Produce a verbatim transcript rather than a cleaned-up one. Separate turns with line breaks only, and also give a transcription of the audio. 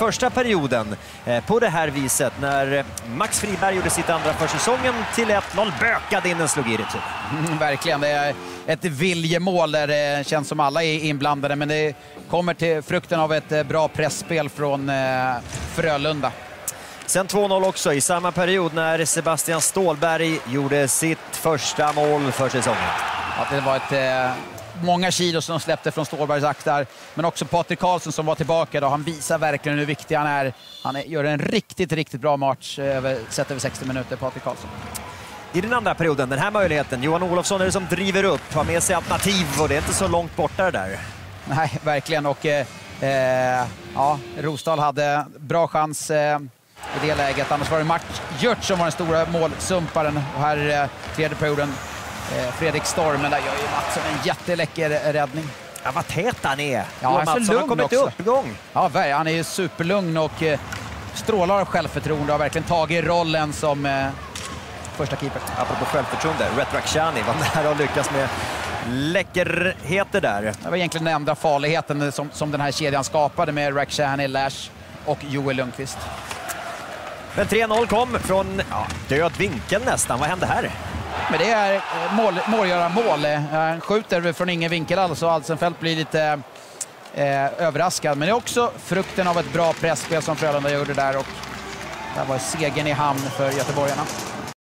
första perioden på det här viset när Max Friberg gjorde sitt andra för säsongen till ett noll, bökade in och slog i retur.
Mm, verkligen, det är ett viljemål där det känns som alla är inblandade, men det kommer till frukten av ett bra pressspel från eh, Frölunda.
Sen två noll också i samma period när Sebastian Stålberg gjorde sitt första mål för säsongen.
Ja, det var ett, eh, många kilo som släppte från Stålbergs aktar, men också Patrik Karlsson som var tillbaka då. Han visar verkligen hur viktig han är. Han är, gör en riktigt, riktigt bra match över, sett över sextio minuter, Patrik Karlsson.
I den andra perioden, den här möjligheten, Johan Olofsson är det som driver upp, har med sig alternativ och det är inte så långt borta det där.
Nej, verkligen. Och eh, eh, ja, Rosdahl hade bra chans eh, i det läget. Annars var det Mart Gjört som var den stora målsumparen. Och här eh, tredje perioden, eh, Fredrik Storm, men där gör ju Mattsson en jätteläcker räddning.
Ja, vad tät han är.
Ja, han är så
har kommit upp igång.
Ja, han är ju superlugn och eh, strålar av självförtroende och har verkligen tagit rollen som eh, första keeper.
Apropå självförtroende, Rhett Rakhshani var nära att lyckas med läckerheter där.
Det var egentligen den enda farligheten som, som den här kedjan skapade med Rakhshani, Lash och Joel Lundqvist.
Men tre noll kom från ja, död vinkel nästan. Vad hände här?
Men det är mål, målgöra mål. Han skjuter från ingen vinkel alls och Alsenfelt blir lite eh, överraskad. Men det är också frukten av ett bra pressspel som Frölunda gjorde där, och där var segern i hamn för göteborgarna.